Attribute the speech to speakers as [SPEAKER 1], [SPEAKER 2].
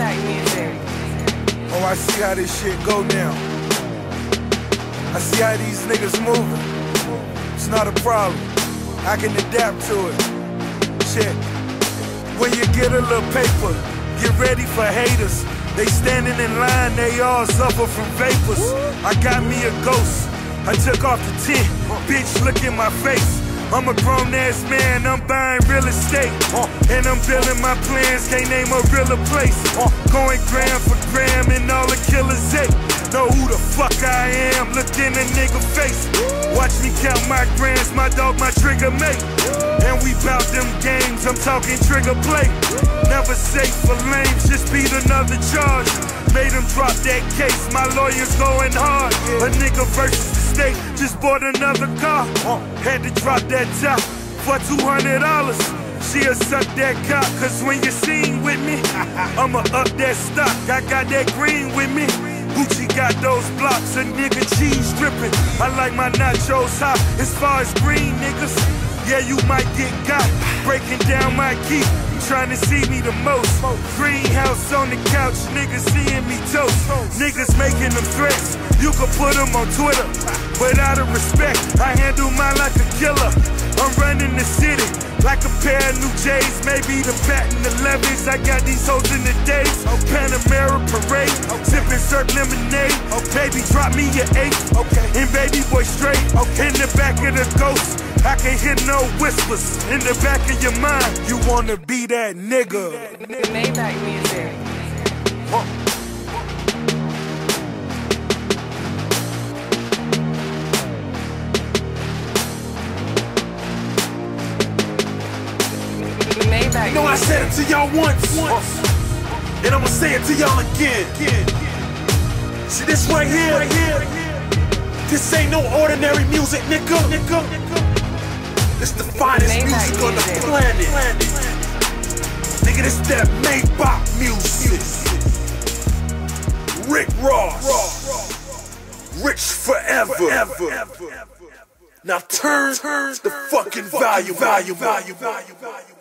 [SPEAKER 1] Maybach music.
[SPEAKER 2] Oh, I see how this shit go down. I see how these niggas moving. It's not a problem. I can adapt to it. Check. When you get a little paper, get ready for haters. They standing in line, they all suffer from vapors. I got me a ghost. I took off the tent. Bitch, look in my face. I'm a grown-ass man, I'm buying real estate. And I'm building my plans, can't name a realer place. Going gram for gram and all the killers hate. Know who the fuck I am, look in a nigga face. Watch me count my grams, my dog, my trigger mate. And we bout them games, I'm talking trigger play. Never safe for lames, just beat another charge. Made him drop that case, my lawyer's going hard. A nigga versus the state, just bought another car. Had to drop that top for $200. She'll suck that cock, cause when you're seen with me, I'ma up that stock. I got that green with me. Gucci got those blocks, a nigga cheese dripping. I like my nachos hot, as far as green niggas. Yeah, you might get got, breaking down my key. Trying to see me the most. Greenhouse on the couch, niggas seeing me toast. Niggas making them threats, you can put them on Twitter. But out of respect, I handle mine like a killer. I'm running the city like a pair of new J's, maybe the patent 11s. I got these hoes in the days. Panamera parade, sipping syrup lemonade. Baby, drop me your 8, and baby boy straight. In the back of the ghost, I can't hear no whispers. In the back of your mind, you wanna be that nigga.
[SPEAKER 1] Maybach music.
[SPEAKER 3] You know I said it to y'all once, and I'ma say it to y'all again. See this right here, this ain't no ordinary music, nigga. It's the finest music on the planet. Nigga, this that Maybach music. Rick Ross, rich forever. Now turn the fucking volume.